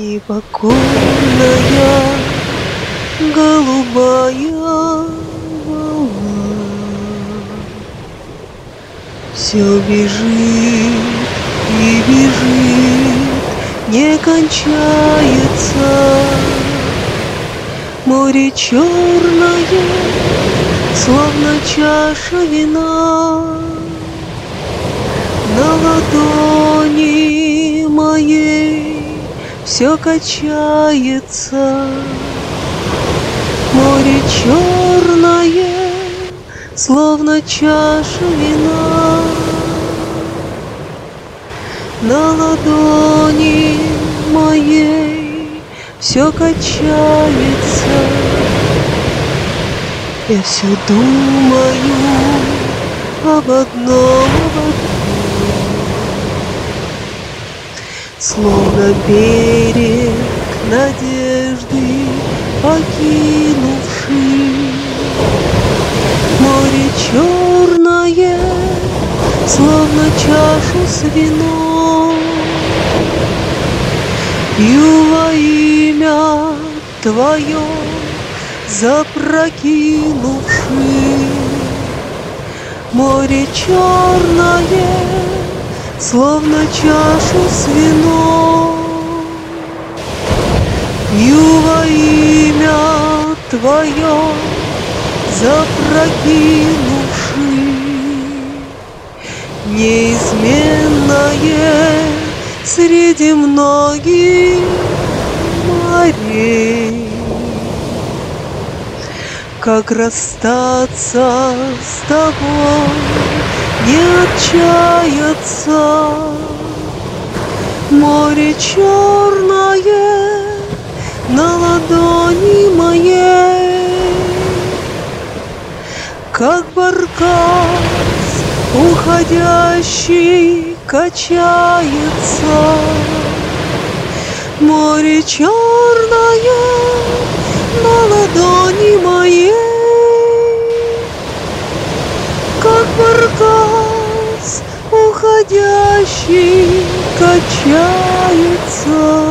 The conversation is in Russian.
Непокорная голубая волна все бежит и бежит, не кончается. Море черное, словно чаша вина, на ладони моей все качается. Море черное, словно чаша вина, на ладони моей все качается. Я все думаю об одном, словно берег надежды покинувший. Море черное, словно чашу с вином, пью во имя Твое запрокинувший. Море черное, словно чашу с вином, пью во имя Твое запрокинувший. Неизменное среди многих морей. Как расстаться с Тобой, не отчаяться. Море черное на ладони моей, как баркас уходящий качается. Море черное на ладони моей, как баркас уходящий качается.